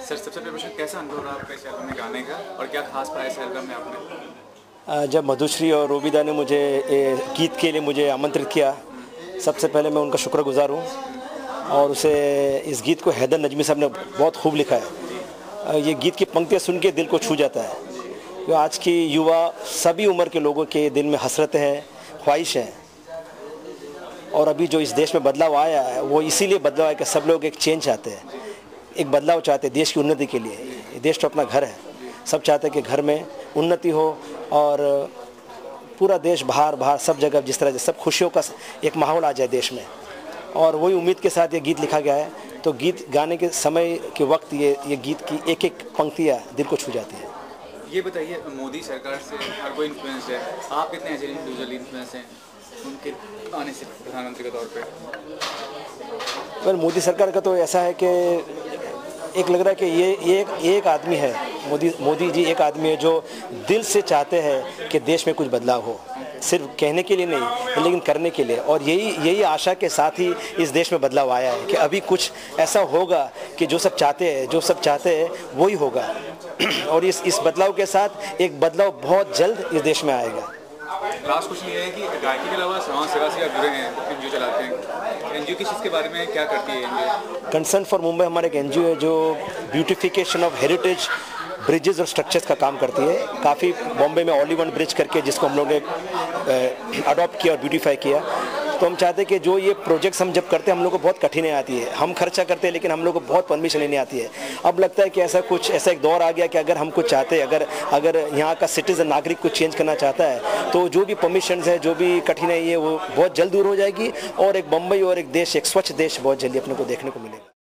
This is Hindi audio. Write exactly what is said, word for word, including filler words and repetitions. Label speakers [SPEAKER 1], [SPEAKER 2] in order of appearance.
[SPEAKER 1] सर सबसे पहले प्रश्न, कैसा अनुभव रहा आपका इस एल्बम में गाने का और क्या खास पाया इस एल्बम में आपने?
[SPEAKER 2] जब मधुश्री और रूबीदा ने मुझे ये गीत के लिए मुझे आमंत्रित किया, सबसे पहले मैं उनका शुक्रगुजार हूँ। और उसे इस गीत को हैदर नजमी साहब ने बहुत खूब लिखा है। ये गीत की पंक्तियाँ सुन के दिल को छू जाता है। जो आज की युवा सभी उम्र के लोगों के दिल में हसरतें हैं, ख्वाहिश हैं। और अभी जो इस देश में बदलाव आया है वो इसीलिए बदलाव है कि सब लोग एक चेंज चाहते हैं, एक बदलाव चाहते हैं देश की उन्नति के लिए। देश तो अपना घर है, सब चाहते हैं कि घर में उन्नति हो और पूरा देश बाहर बाहर सब जगह जिस तरह से सब खुशियों का एक माहौल आ जाए देश में। और वही उम्मीद के साथ ये गीत लिखा गया है। तो गीत गाने के समय के वक्त ये ये गीत की एक एक पंक्तियाँ दिल को छू जाती है।
[SPEAKER 1] ये बताइए, मोदी सरकार से हर कोई इन्फ्लुएंस है, आप कितने ऐसे इंडिविजुअल इन्फ्लुएंस हैं उनके आने से प्रधानमंत्री के तौर पे?
[SPEAKER 2] वेल, मोदी सरकार का तो ऐसा है कि एक लग रहा है कि ये ये एक, एक आदमी है, मोदी मोदी जी एक आदमी है जो दिल से चाहते हैं कि देश में कुछ बदलाव हो, सिर्फ कहने के लिए नहीं लेकिन करने के लिए। और यही यही आशा के साथ ही इस देश में बदलाव आया है कि अभी कुछ ऐसा होगा कि जो सब चाहते हैं जो सब चाहते हैं वही होगा। और इस इस बदलाव के साथ एक बदलाव बहुत जल्द इस देश में आएगा।
[SPEAKER 1] लास्ट क्वेश्चन ये है कि गायकी के अलावा समाज सेवा से आप जुड़े हैं, एनजीओ चलाते हैं। एनजीओ किस चीज़ के बारे में क्या करती है एनजीओ?
[SPEAKER 2] कंसर्न फॉर मुंबई हमारे एक एनजीओ है जो ब्यूटिफिकेशन ऑफ हेरिटेज ब्रिजेस और स्ट्रक्चर्स का काम करती है। काफ़ी बॉम्बे में ऑल वन ब्रिज करके जिसको हम लोग ने अडॉप्ट किया और ब्यूटीफाई किया। तो हम चाहते हैं कि जो ये प्रोजेक्ट्स हम जब करते हैं हम लोग को बहुत कठिनाई आती है, हम खर्चा करते हैं लेकिन हम लोग को बहुत परमिशन लेनी आती है। अब लगता है कि ऐसा कुछ ऐसा एक दौर आ गया कि अगर हम कुछ चाहते हैं, अगर अगर यहाँ का सिटीजन नागरिक को चेंज करना चाहता है तो जो भी परमिशन है, जो भी कठिनाई है वो बहुत जल्द दूर हो जाएगी और एक बम्बई और एक देश, एक स्वच्छ देश बहुत जल्दी अपने को देखने को मिलेगा।